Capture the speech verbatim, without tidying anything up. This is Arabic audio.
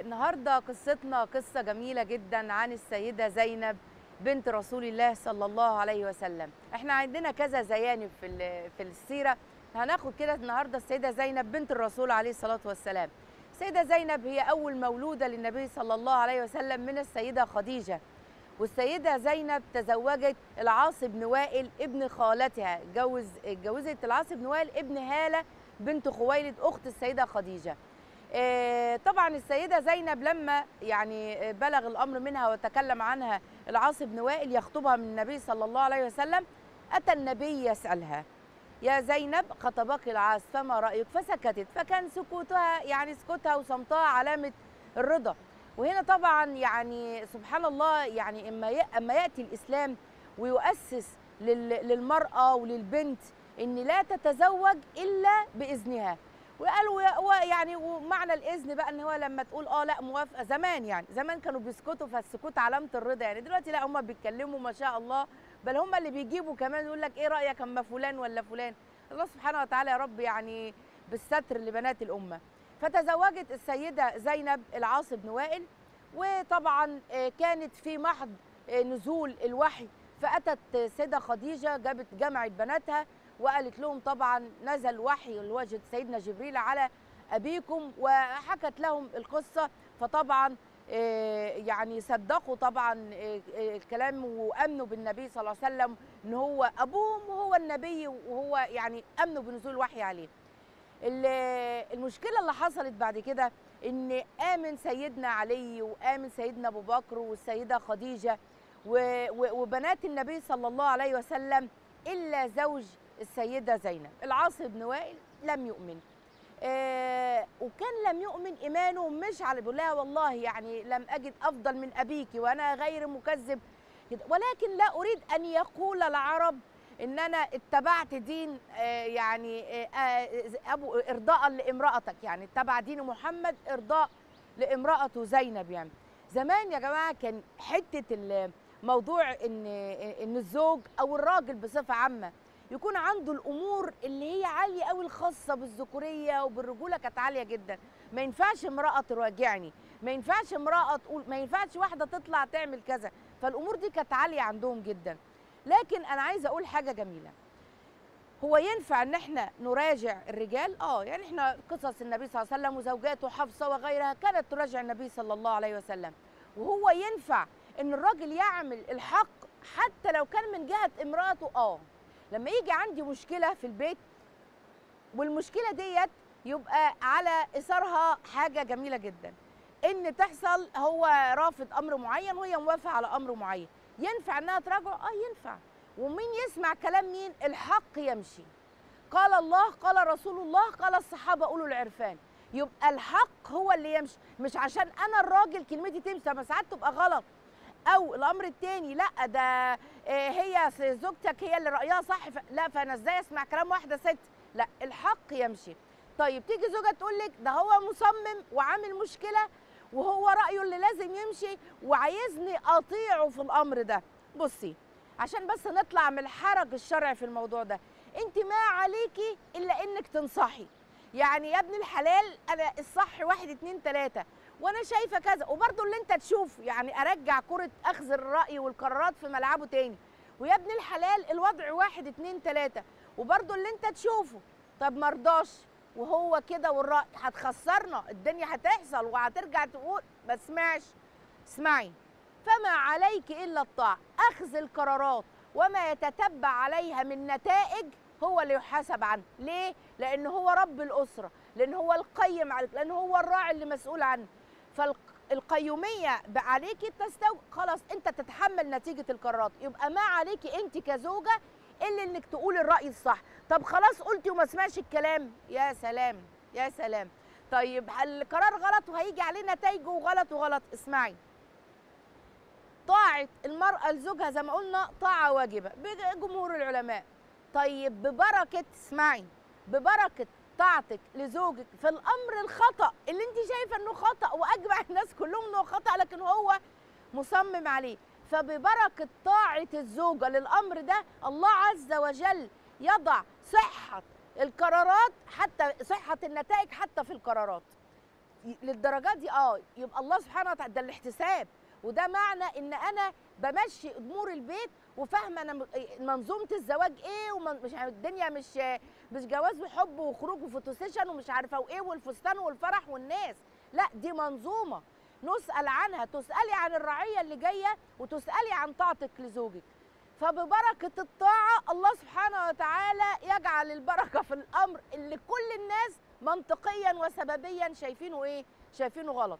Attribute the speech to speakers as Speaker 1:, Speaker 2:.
Speaker 1: النهارده قصتنا قصة جميلة جدا عن السيدة زينب بنت رسول الله صلى الله عليه وسلم. احنا عندنا كذا زيانب في في السيرة، هناخد كده النهارده السيدة زينب بنت الرسول عليه الصلاة والسلام. السيدة زينب هي أول مولودة للنبي صلى الله عليه وسلم من السيدة خديجة، والسيدة زينب تزوجت العاص بن وائل ابن خالتها، جوز اتجوزت العاص بن وائل ابن هالة بنت خويلد أخت السيدة خديجة. طبعا السيدة زينب لما يعني بلغ الأمر منها وتكلم عنها العاص بن وائل يخطبها من النبي صلى الله عليه وسلم، أتى النبي يسألها: يا زينب خطبك العاص فما رأيك؟ فسكتت، فكان سكوتها يعني سكوتها وصمتها علامة الرضا. وهنا طبعا يعني سبحان الله، يعني اما اما ياتي الاسلام ويؤسس للمراه وللبنت ان لا تتزوج الا باذنها، وقالوا يعني ومعنى الاذن بقى ان هو لما تقول اه لا موافقه. زمان يعني زمان كانوا بيسكتوا، فالسكوت علامه الرضا، يعني دلوقتي لا هم بيتكلموا ما شاء الله، بل هم اللي بيجيبوا كمان يقول لك ايه رايك اما فلان ولا فلان. الله سبحانه وتعالى يا رب يعني بالستر لبنات الامه. فتزوجت السيده زينب العاص بن وائل، وطبعا كانت في محض نزول الوحي، فاتت السيده خديجه جابت جمعت بناتها وقالت لهم طبعا نزل وحي الوجه سيدنا جبريل على ابيكم، وحكت لهم القصه. فطبعا يعني صدقوا طبعا الكلام وامنوا بالنبي صلى الله عليه وسلم ان هو ابوهم وهو النبي، وهو يعني امنوا بنزول الوحي عليه. المشكله اللي حصلت بعد كده ان امن سيدنا علي وامن سيدنا ابو بكر والسيده خديجه وبنات النبي صلى الله عليه وسلم، الا زوج السيده زينب العاص بن وائل لم يؤمن. آه وكان لم يؤمن ايمانه مش على بيقول لها والله يعني لم اجد افضل من ابيك وانا غير مكذب، ولكن لا اريد ان يقول العرب ان انا اتبعت دين آه يعني آه ابو ارضاء لامراتك، يعني اتبع دين محمد ارضاء لامراته زينب. يعني زمان يا جماعه كان حته الموضوع ان ان الزوج او الراجل بصفه عامه يكون عنده الامور اللي هي عاليه قوي الخاصه بالذكوريه وبالرجوله، كانت عاليه جدا. ما ينفعش امراه تراجعني، ما ينفعش امراه تقول، ما ينفعش واحده تطلع تعمل كذا، فالامور دي كانت عاليه عندهم جدا. لكن انا عايزه اقول حاجه جميله، هو ينفع ان احنا نراجع الرجال؟ اه يعني احنا قصص النبي صلى الله عليه وسلم وزوجاته حفصه وغيرها كانت تراجع النبي صلى الله عليه وسلم، وهو ينفع ان الراجل يعمل الحق حتى لو كان من جهه امراته. اه لما يجي عندي مشكله في البيت والمشكله ديت يبقى على اثرها حاجه جميله جدا، ان تحصل هو رافض امر معين وهي موافقه على امر معين، ينفع انها تراجعه؟ اه ينفع. ومين يسمع كلام مين؟ الحق يمشي. قال الله قال رسول الله قال الصحابه اولو العرفان، يبقى الحق هو اللي يمشي، مش عشان انا الراجل كلمتي تمشي، ما ساعات تبقى غلط. او الامر الثاني لا ده هي زوجتك هي اللي رايها صح، لا فانا ازاي اسمع كلام واحده ست؟ لا الحق يمشي. طيب تيجي زوجه تقول لك ده هو مصمم وعامل مشكله وهو رايه اللي لازم يمشي وعايزني اطيعه في الامر ده. بصي عشان بس نطلع من الحرج الشرعي في الموضوع ده، انت ما عليكي الا انك تنصحي، يعني يا ابن الحلال انا الصح واحد اتنين تلاته وانا شايفه كذا، وبرضه اللي انت تشوف يعني ارجع كره اخذ الراي والقرارات في ملعبه تاني، ويا ابن الحلال الوضع واحد اتنين تلاته وبرضه اللي انت تشوفه. طب مرضاش وهو كده والراي هتخسرنا، الدنيا هتحصل وهترجع تقول ما اسمعش. اسمعي، فما عليك الا الطاعه، اخذ القرارات وما يتتبع عليها من نتائج هو اللي يحاسب عنه. ليه؟ لان هو رب الاسره، لان هو القيم عليك، لان هو الراعي اللي مسؤول عنه. فالقيوميه عليكي تستوي، خلاص انت تتحمل نتيجه القرارات، يبقى ما عليكي انت كزوجه الا انك تقولي الراي الصح. طب خلاص قلتي وما سمعش الكلام، يا سلام يا سلام. طيب القرار غلط وهيجي عليه نتائجه غلط وغلط. اسمعي، طاعه المراه لزوجها زي ما قلنا طاعه واجبه بجمهور العلماء. طيب ببركه، اسمعي، ببركه طاعتك لزوجك في الامر الخطا اللي انت شايفه انه خطا واجمع الناس كلهم انه خطا لكن هو مصمم عليه، فببركه طاعه الزوجه للامر ده الله عز وجل يضع صحه القرارات، حتى صحه النتائج حتى في القرارات. للدرجه دي اه يبقى الله سبحانه وتعالى ده الاحتساب، وده معنى ان انا بمشي امور البيت وفاهمه انا م- منظومه الزواج ايه، ومش الدنيا مش مش جواز وحب وخروج وفوتو سيشن ومش عارفه وايه والفستان والفرح والناس، لا دي منظومه نسال عنها، تسالي عن الرعيه اللي جايه وتسالي عن طاعتك لزوجك. فببركه الطاعه الله سبحانه وتعالى يجعل البركه في الامر اللي كل الناس منطقيا وسببيا شايفينه ايه؟ شايفينه غلط.